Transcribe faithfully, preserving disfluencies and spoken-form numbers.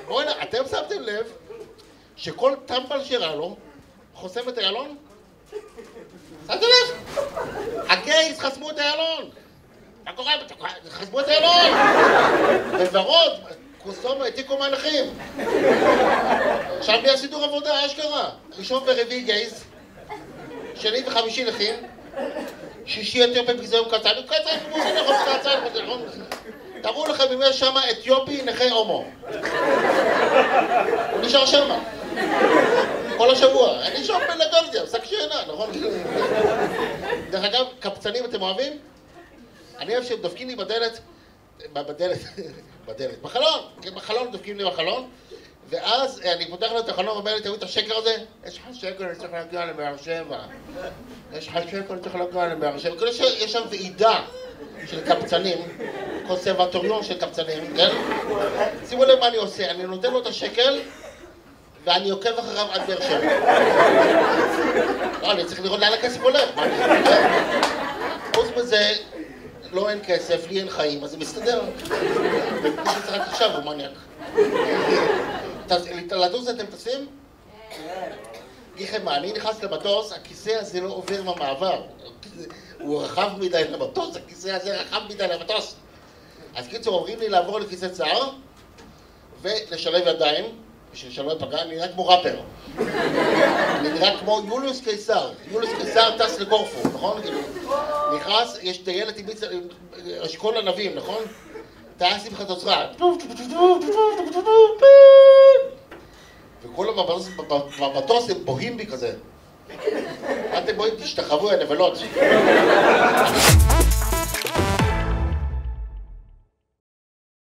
בוא'נה, אתם שמתם לב שכל טמבל שראה לו חוסם את איילון? שמתם לב? הגייז חסמו את איילון! מה קורה? חסמו את איילון! בוורוד, קוסום העתיקו מהנכים. עכשיו מי הסידור עבודה, אשכרה? ראשון ורביעי גייז, שני וחמישי נכים, שישי אתיופי בגזיון קצר, קצר, כמו שאני יכול קצר, תראו לכם אם יש שם אתיופי נכה הומו. הוא נשאר שמה. כל השבוע. אני שום בלגרדיה, שק שינה, נכון? דרך אגב, קפצנים אתם אוהבים? אני אוהב שהם דופקים לי בדלת, בדלת, בדלת, בחלון, בחלון דופקים לי בחלון, ואז אני פותח לו את החלון ואומר לי, תראו את השקר הזה? יש לך שקר, אני צריך להגיע לבאר שבע. יש לך שקר, אני צריך להגיע לבאר שבע. כאילו שיש שם ועידה של קפצנים, קונסרבטוריון של קפצנים, כן? שימו לב מה אני עושה, אני נותן לו את השקל, ואני עוקב אחריו עד באר שבע. לא, אני צריך לראות לאן הכסף הולך, מה אני חושב? חוץ מזה, לא אין כסף, לי אין חיים, אז זה מסתדר. מי שצריך עכשיו הוא מניאק. לטוס אתם טסים? אגיד לכם מה, אני נכנס למטוס, הכיסא הזה לא עובר מהמעבר. הוא רחב מדי למטוס, הכיסא הזה רחב מדי למטוס. אז קיצור, אומרים לי לעבור לכיסא צר, ולשלב ידיים, בשביל שלא יפגע, אני נראה כמו ראפר. אני נראה כמו יוליוס קיסר. יוליוס קיסר טס לגורפו, נכון? נכנס, יש טיילת עם אשכול ענבים, נכון? טס עם חצוצרה. וכל המטוס הם בוהים בי כזה. אתם בוהים, תשתחוו, הנבלות.